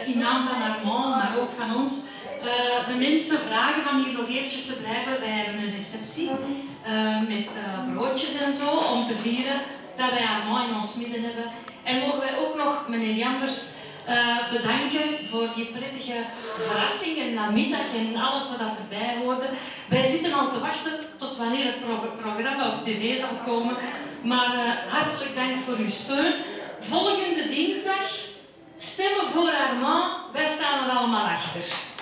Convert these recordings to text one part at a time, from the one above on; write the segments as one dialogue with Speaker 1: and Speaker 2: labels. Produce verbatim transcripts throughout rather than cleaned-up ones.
Speaker 1: in naam van Armand, maar ook van ons, uh, de mensen vragen van hier nog eventjes te blijven. Wij hebben een receptie uh, met uh, broodjes en zo, om te vieren dat wij Armand in ons midden hebben. En mogen wij ook nog meneer Jambers uh, bedanken voor die prettige verrassingen namiddag en alles wat erbij hoorde. Wij zitten al te wachten tot wanneer het pro programma op tv zal komen. Maar uh, hartelijk dank voor uw steun. Volgende dinsdag, stemmen voor Armand. Wij staan er allemaal achter.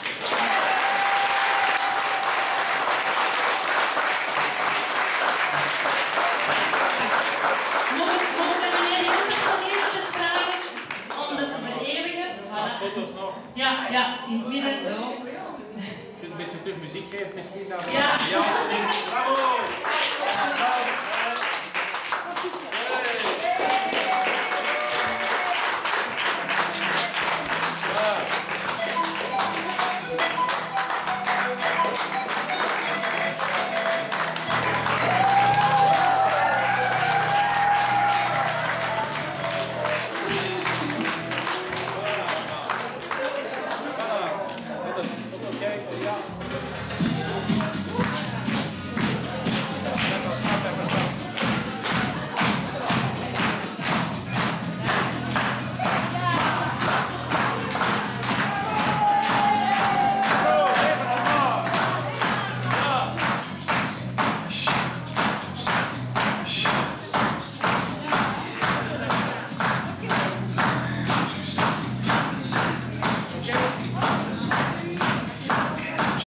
Speaker 1: Mogen we meneer Jambers nog eventjes vragen om dat te vereeuwigen? Voilà.
Speaker 2: Foto's nog?
Speaker 1: Ja, ja, in het midden zo.
Speaker 2: Je kunt een beetje terug muziek geven misschien dan.
Speaker 1: Ja.
Speaker 2: Ja. Bravo! Bravo!